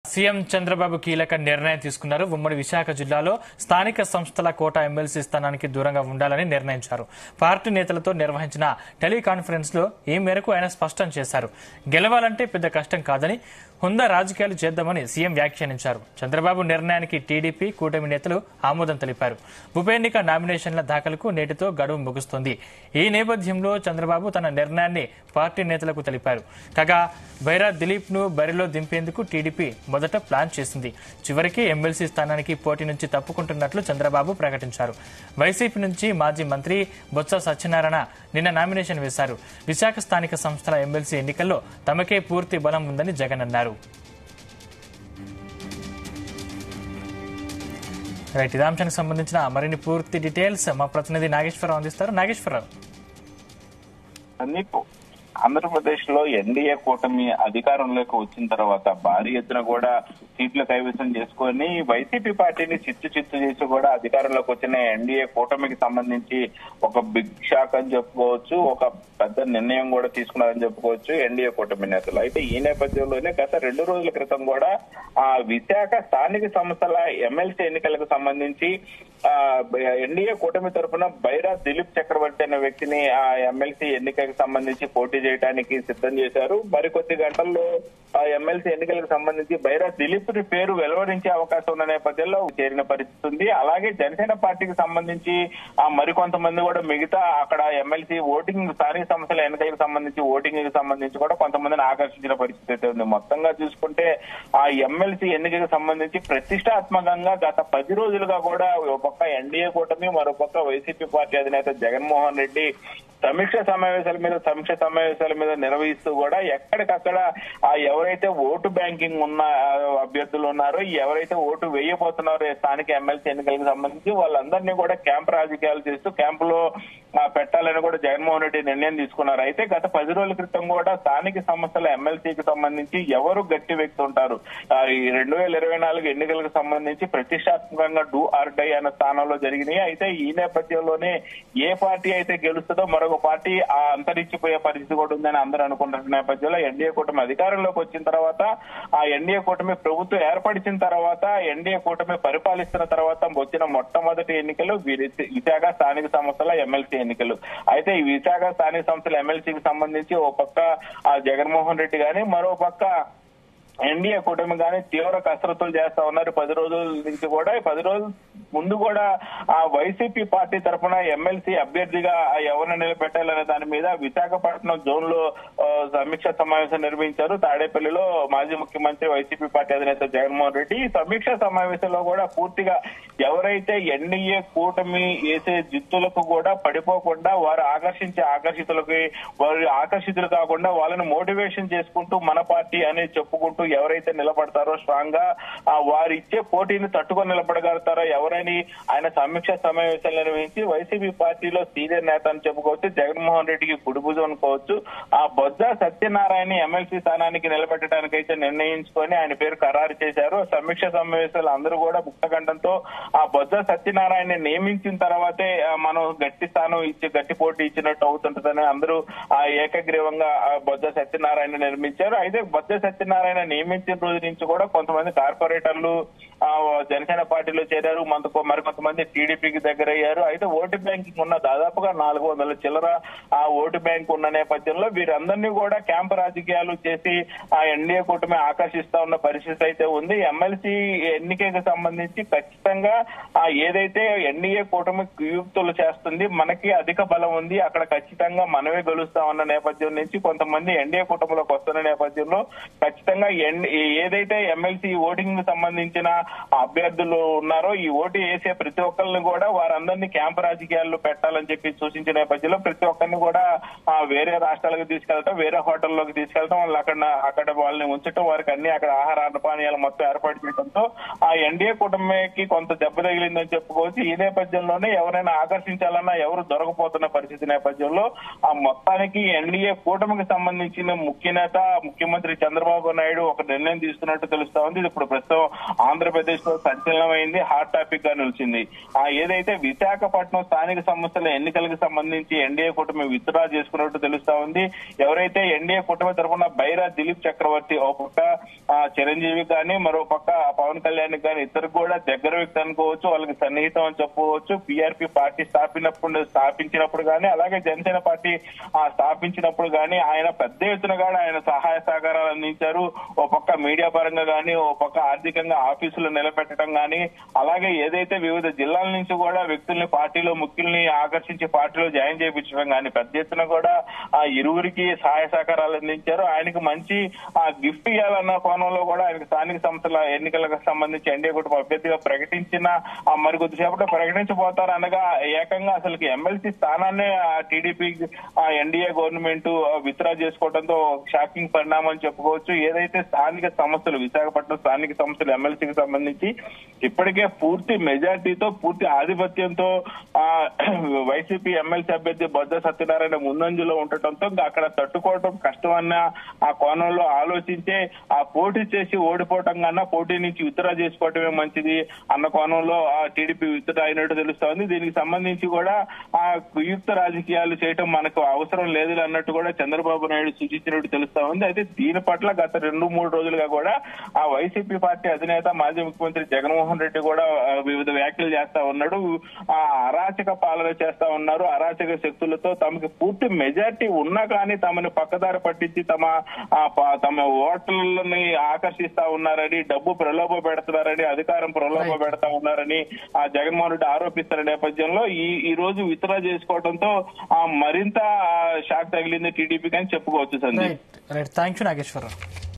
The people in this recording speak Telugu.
సీఎం చంద్రబాబు కీలక నిర్ణయం తీసుకున్నారు. ఉమ్మడి విశాఖ జిల్లాలో స్థానిక సంస్థల కోటా ఎమ్మెల్సీ స్థానానికి దూరంగా ఉండాలని నిర్ణయించారు. పార్టీ నేతలతో నిర్వహించిన టెలికాన్ఫరెన్స్ లో ఈ మేరకు ఆయన స్పష్టం చేశారు. గెలవాలంటే పెద్ద కష్టం కాదని, హుందా రాజకీయాలు చేద్దామని సీఎం వ్యాఖ్యానించారు. చంద్రబాబు నిర్ణయానికి టీడీపీ, కూటమి నేతలు ఆమోదం తెలిపారు. ఉప ఎన్నిక నామినేషన్ల దాఖలకు నేటితో గడువు ముగుస్తోంది. ఈ నేపథ్యంలో చంద్రబాబు తన నిర్ణయాన్ని పార్టీ నేతలకు తెలిపారు. కాగా బైరా దిలీప్ ను బరిలో దింపేందుకు టీడీపీ మొదట ప్లాన్ చేసింది. చివరికి ఎమ్మెల్సీ స్థానానికి పోటీ నుంచి తప్పుకుంటున్నట్లు చంద్రబాబు ప్రకటించారు. వైసీపీ నుంచి మాజీ మంత్రి బొత్స సత్యనారాయణ నిన్న నామినేషన్ వేశారు. విశాఖ స్థానిక సంస్థల ఎమ్మెల్సీ ఎన్నికల్లో తమకే పూర్తి బలం ఉందని జగన్ అన్నారు. ఇదే అంశానికి సంబంధించిన మరిన్ని పూర్తి డీటెయిల్స్ మా ప్రతినిధి నాగేశ్వరరావు అందిస్తారు. నాగేశ్వరరావు, ఆంధ్రప్రదేశ్ లో ఎన్డీఏ కూటమి అధికారంలోకి వచ్చిన తర్వాత భారీ ఎత్తున కూడా సీట్లు కైవసం చేసుకుని వైసీపీ పార్టీని చిత్తు చేసి కూడా అధికారంలోకి వచ్చిన ఎన్డీఏ కూటమికి సంబంధించి ఒక బిగ్ షాక్ అని చెప్పుకోవచ్చు, ఒక పెద్ద నిర్ణయం కూడా తీసుకున్నారని చెప్పుకోవచ్చు ఎన్డీఏ కూటమి నేతలు. అయితే ఈ నేపథ్యంలోనే గత 2 రోజుల క్రితం కూడా విశాఖ స్థానిక సంస్థల ఎమ్మెల్సీ ఎన్నికలకు సంబంధించి ఎన్డీఏ కూటమి తరఫున బైరా దిలీప్ చక్రవర్తి అనే వ్యక్తిని ఆ ఎమ్మెల్సీ ఎన్నికలకు సంబంధించి పోటీ చేయడానికి సిద్ధం చేశారు. మరికొద్ది గంటల్లో ఆ ఎమ్మెల్సీ ఎన్నికలకు సంబంధించి బైరా దిలీప్ పేరు వెలువరించే అవకాశం ఉన్న నేపథ్యంలో చేరిన పరిస్థితి ఉంది. అలాగే జనసేన పార్టీకి సంబంధించి మరికొంతమంది కూడా మిగతా అక్కడ ఎమ్మెల్సీ ఓటింగ్ స్థానిక సంస్థల ఎన్నికలకు సంబంధించి ఓటింగ్ కి సంబంధించి కూడా కొంతమందిని ఆకర్షించిన పరిస్థితి అయితే ఉంది. మొత్తంగా చూసుకుంటే ఆ ఎమ్మెల్సీ ఎన్నికకు సంబంధించి ప్రతిష్టాత్మకంగా గత 10 రోజులుగా కూడా ఒక పక్క ఎన్డీఏ కూటమి, మరోపక్క వైసీపీ పార్టీ అధినేత జగన్మోహన్ రెడ్డి సమీక్ష సమావేశాల మీద నిర్వహిస్తూ కూడా ఎక్కడికక్కడ ఎవరైతే ఓటు బ్యాంకింగ్ ఉన్న అభ్యర్థులు ఉన్నారో, ఎవరైతే ఓటు వేయబోతున్నారో స్థానిక ఎమ్మెల్సీ ఎన్నికలకు సంబంధించి వాళ్ళందరినీ కూడా క్యాంప్ రాజకీయాలు చేస్తూ క్యాంపులో పెట్టాలని కూడా జగన్మోహన్ రెడ్డి నిర్ణయం తీసుకున్నారు. అయితే గత 10 రోజుల క్రితం కూడా స్థానిక సంస్థల ఎమ్మెల్సీకి సంబంధించి ఎవరు గట్టి వ్యక్తి ఉంటారు, ఈ 2024 ఎన్నికలకు సంబంధించి ప్రతిష్టాత్మకంగా డూ ఆర్ డై అన్న స్థానంలో జరిగినాయి. అయితే ఈ నేపథ్యంలోనే ఏ పార్టీ అయితే గెలుస్తుందో మరొక పార్టీ అంతరించిపోయే పరిస్థితి కూడా ఉందని అందరూ అనుకుంటున్న నేపథ్యంలో ఎన్డీఏ కూటమి అధికారంలోకి వచ్చిన తర్వాత, ఆ ఎన్డీఏ కూటమి ప్రభుత్వం ఏర్పడిచిన తర్వాత, ఎన్డీఏ కూటమి పరిపాలిస్తున్న తర్వాత వచ్చిన మొట్టమొదటి ఎన్నికలు విశాఖ స్థానిక సంస్థల ఎమ్మెల్సీ ఎన్నికలు. అయితే ఈ విశాఖ స్థానిక సంస్థల ఎమ్మెల్సీకి సంబంధించి ఓ పక్క జగన్మోహన్ రెడ్డి గాని, మరో పక్క ఎన్డీఏ కూటమి కానీ తీవ్ర కసరత్తులు చేస్తా ఉన్నారు. 10 రోజుల నుంచి కూడా 10 రోజుల ముందు కూడా ఆ వైసీపీ పార్టీ తరఫున ఎమ్మెల్సీ అభ్యర్థిగా ఎవరిని నిలబెట్టాలనే దాని మీద విశాఖపట్నం జోన్ లో సమీక్ష సమావేశం నిర్వహించారు. తాడేపల్లిలో మాజీ ముఖ్యమంత్రి వైసీపీ పార్టీ అధినేత జగన్మోహన్ రెడ్డి ఈ సమీక్ష సమావేశంలో కూడా పూర్తిగా ఎవరైతే ఎన్డీఏ కూటమి వేసే జిత్తులకు కూడా పడిపోకుండా వారు ఆకర్షితులు కాకుండా వాళ్ళని మోటివేషన్ చేసుకుంటూ మన పార్టీ అనేది చెప్పుకుంటూ ఎవరైతే నిలబడతారో స్ట్రాంగ్ గా వారు ఇచ్చే పోటీని తట్టుకొని నిలబడగలుగుతారో ఎవరైనా ఆయన సమీక్ష సమావేశాలు నిర్వహించి వైసీపీ పార్టీలో సీనియర్ నేత అని చెప్పుకోవచ్చు, జగన్మోహన్ రెడ్డికి కుడిభుజం అనుకోవచ్చు, ఆ బొత్స సత్యనారాయణ ఎమ్మెల్సీ స్థానానికి నిలబెట్టడానికి అయితే నిర్ణయించుకొని ఆయన పేరు ఖరారు చేశారు. సమీక్ష సమావేశాలు అందరూ కూడా ముక్తకంఠంతో ఆ బొత్స సత్యనారాయణ నియమించిన తర్వాతే మనం గట్టి పోటీ ఇచ్చినట్టు అవుతుంటదని అందరూ ఏకగ్రీవంగా బొత్స సత్యనారాయణ నిర్మించారు. అయితే బొత్స సత్యనారాయణ నియమించిన రోజు నుంచి కూడా కొంతమంది కార్పొరేటర్లు జనసేన పార్టీలో చేరారు, మరికొంతమంది టీడీపీకి దగ్గర అయ్యారు. అయితే ఓటు బ్యాంకింగ్ ఉన్న దాదాపుగా 400 చిల్లర ఆ ఓటు బ్యాంక్ ఉన్న నేపథ్యంలో వీరందరినీ కూడా క్యాంపు రాజకీయాలు చేసి ఆ ఎన్డీఏ కూటమి ఆకర్షిస్తా ఉన్న పరిస్థితి అయితే ఉంది. ఎమ్మెల్సీ ఎన్నికకి సంబంధించి ఖచ్చితంగా ఏదైతే ఎన్డీఏ కూటమి కుయుక్తులు చేస్తుంది, మనకి అధిక బలం ఉంది, అక్కడ ఖచ్చితంగా మనమే గెలుస్తామన్న నేపథ్యం నుంచి కొంతమంది ఎన్డీఏ కూటమిలోకి వస్తున్న నేపథ్యంలో ఖచ్చితంగా ఏదైతే ఎమ్మెల్సీ ఓటింగ్ సంబంధించిన అభ్యర్థులు ఉన్నారో ఈ ఓటు వేసే ప్రతి ఒక్కరిని కూడా వారందరినీ క్యాంపు రాజకీయాల్లో పెట్టాలని చెప్పి సూచించిన నేపథ్యంలో ప్రతి ఒక్కరిని కూడా వేరే రాష్ట్రాలకు తీసుకెళ్తాం, వేరే హోటల్లోకి తీసుకెళ్తాం, వాళ్ళు అక్కడ వాళ్ళని ఉంచడం, వారికి అన్ని అక్కడ ఆహార పానీయాలు మొత్తం ఏర్పాటు చేయడంతో ఆ ఎన్డీఏ కూటమికి కొంత దెబ్బ తగిలిందని చెప్పుకోవచ్చు. ఈ నేపథ్యంలోనే ఎవరైనా ఆకర్షించాలన్నా ఎవరు దొరకపోతున్న పరిస్థితి నేపథ్యంలో ఆ మొత్తానికి ఎన్డీఏ కూటమికి సంబంధించిన ముఖ్య నేత ముఖ్యమంత్రి చంద్రబాబు నాయుడు ఒక నిర్ణయం తీసుకున్నట్టు తెలుస్తా ఉంది. ఇది ఇప్పుడు ప్రస్తుతం ఆంధ్రప్రదేశ్ లో సంచలనమైంది, హాట్ టాపిక్ గా నిలిచింది. ఏదైతే విశాఖపట్నం స్థానిక సంస్థల ఎన్నికలకు సంబంధించి ఎన్డీఏ కూటమి విత్డ్రా చేసుకున్నట్టు తెలుస్తా ఉంది. ఎవరైతే ఎన్డీఏ కూటమి తరఫున బైరా దిలీప్ చక్రవర్తి ఒక పక్క చిరంజీవి కానీ మరో పక్క పవన్ కళ్యాణ్ కానీ ఇద్దరు కూడా దగ్గర వ్యక్తి అనుకోవచ్చు, వాళ్ళకి సన్నిహితం అని చెప్పుకోవచ్చు. పీఆర్పీ పార్టీ స్థాపించినప్పుడు కానీ అలాగే జనసేన పార్టీ స్థాపించినప్పుడు కానీ ఆయన పెద్ద ఎత్తున కూడా ఆయన సహాయ సహకారాలు అందించారు. ఓ పక్క మీడియా పరంగా కానీ, ఓ పక్క ఆర్థికంగా ఆఫీసులు నిలబెట్టడం కానీ, అలాగే ఏదైతే వివిధ జిల్లాల నుంచి కూడా వ్యక్తుల్ని పార్టీలో ముఖ్యుల్ని ఆకర్షించి పార్టీలో జాయిన్ చేయించడం కానీ పెద్ద ఎత్తున కూడా ఇరువురికి సహాయ సహకారాలు అందించారు. ఆయనకు మంచి గిఫ్ట్ ఇవ్వాలన్న కోణంలో కూడా ఆయనకు స్థానిక సంస్థల ఎన్నికలకు సంబంధించి ఎన్డీఏ కూటమి అభ్యర్థిగా ప్రకటించిన మరి కొద్దిసేపట్లో ప్రకటించబోతారు అనగా ఏకంగా అసలుకి ఎమ్మెల్సీ స్థానాన్ని టీడీపీ ఎన్డీఏ గవర్నమెంట్ విత్డ్రా చేసుకోవడంతో షాకింగ్ పరిణామం చెప్పుకోవచ్చు. ఏదైతే స్థానిక సంస్థలు విశాఖపట్నం స్థానిక సంస్థలు ఎమ్మెల్సీకి సంబంధించి ఇప్పటికే పూర్తి మెజార్టీతో పూర్తి ఆధిపత్యంతో వైసీపీ ఎమ్మెల్సీ అభ్యర్థి బొజ్జ సత్యనారాయణ ముందంజలో ఉండటంతో అక్కడ తట్టుకోవడం కష్టమన్న ఆ కోణంలో ఆలోచించే పోటీ చేసి ఓడిపోవటం కన్నా పోటీ నుంచి విత్డ్రా చేసుకోవటమే మంచిది అన్న కోణంలో టీడీపీ విత్డ్రా అయినట్టు తెలుస్తా ఉంది. దీనికి సంబంధించి కూడా కుయుక్త రాజకీయాలు చేయటం మనకు అవసరం లేదు అన్నట్టు కూడా చంద్రబాబు నాయుడు సూచించినట్టు తెలుస్తా ఉంది. అయితే దీని పట్ల గత 2-3 రోజులుగా కూడా ఆ వైసీపీ పార్టీ అధినేత మాజీ ముఖ్యమంత్రి జగన్మోహన్ రెడ్డి కూడా వివిధ వ్యాఖ్యలు చేస్తా ఉన్నాడు. అరాచక పాలన చేస్తా ఉన్నారు. అరాచక శక్తులతో తమకి పూర్తి మెజార్టీ ఉన్నా కానీ తమని పక్కదారి పట్టించి తమ ఓటర్లని ఆకర్షిస్తా ఉన్నారని, డబ్బు ప్రలోభ పెడుతున్నారని, అధికారం ప్రలోభ పెడతా ఉన్నారని జగన్మోహన్ రెడ్డి ఆరోపిస్తున్న నేపథ్యంలో ఈ రోజు విత్డ్రా చేసుకోవడంతో మరింత షాక్ తగిలింది టీడీపీకి అని చెప్పుకోవచ్చు. Sandeep, thank you Nageswararao.